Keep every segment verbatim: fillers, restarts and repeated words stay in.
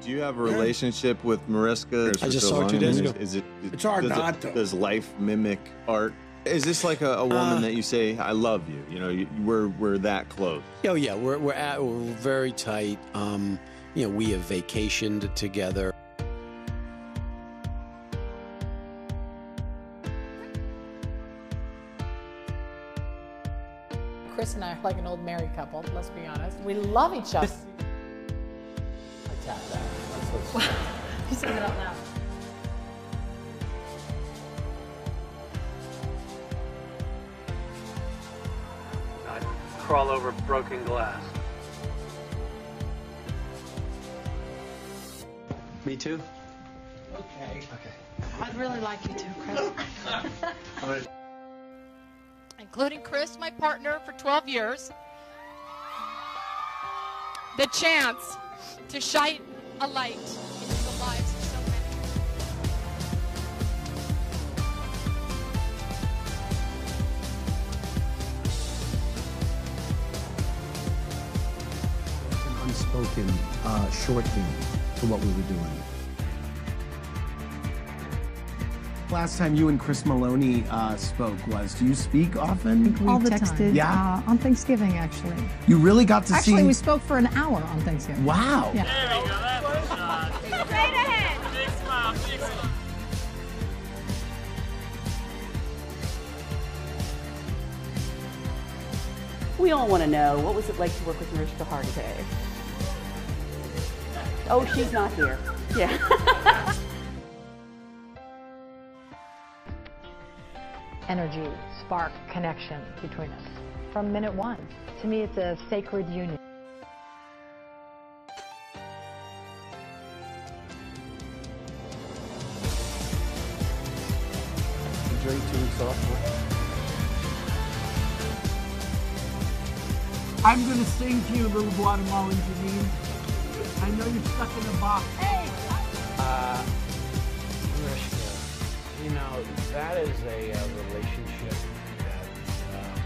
Do you have a relationship with Mariska? I just saw her two days ago. Is it? It's hard does not it, to. Does life mimic art? Is this like a, a woman Uh, that you say, "I love you"? You know, you, we're we're that close. Oh yeah, we're we're at we're very tight. Um, you know, we have vacationed together. Chris and I are like an old married couple, let's be honest. We love each other. I tapped that. That's what's... You said it out loud. I'd crawl over broken glass. Me too. Okay. Okay. I'd really like you to, Chris. Including Chris, my partner for twelve years, the chance to shine a light into the lives of so many. An unspoken uh, shorthand for what we were doing. Last time you and Chris Meloni uh, spoke was, do you speak often? We All the texted time. Yeah? uh, on Thanksgiving, actually. You really got to Actually, see... we spoke for an hour on Thanksgiving. Wow. Yeah. There we go, that's a shot. Straight ahead. Big smile, big smile. We all want to know, what was it like to work with Mariska Hargitay? Oh, she's not here. Yeah. Energy, spark, connection between us from minute one. To me, it's a sacred union. Enjoy two weeks off. I'm going to sing to you, little Guatemalan Janine. I know you're stuck in a box. Hey! Uh, Mariska, you know, that is a uh, relationship that, um,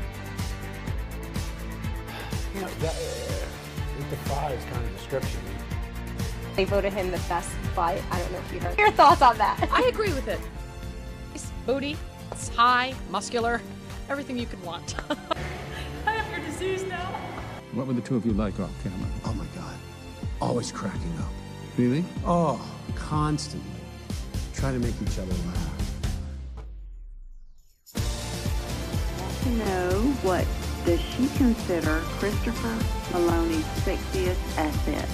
you know, that, uh, it defies kind of description. They voted him the best fight. I don't know if you heard. Your thoughts on that? I agree with it. It's booty, it's high, muscular, everything you could want. I have your disease now. What were the two of you like off camera? Oh my God. Always cracking up. Really? Oh, constantly. Try to make each other laugh. Want to know, what does she consider Christopher Meloni's sexiest asset?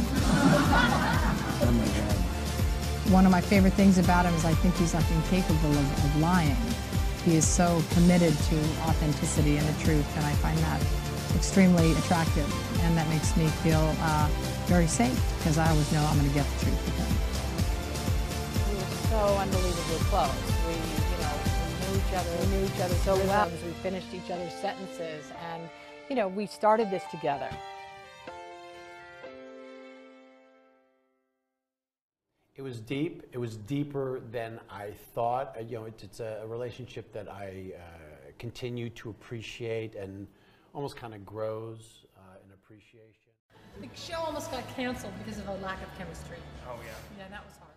Oh my God. One of my favorite things about him is I think he's like incapable of, of lying. He is so committed to authenticity and the truth, and I find that extremely attractive, and that makes me feel uh, very safe, because I always know I'm going to get the truth with him. We were so unbelievably close. We, you know, we knew each other, we knew each other so well. We finished each other's sentences, and, you know, we started this together. It was deep. It was deeper than I thought. You know, it's, it's a relationship that I uh, continue to appreciate and almost kind of grows uh, in appreciation. The show almost got canceled because of a lack of chemistry. Oh, yeah. Yeah, that was hard.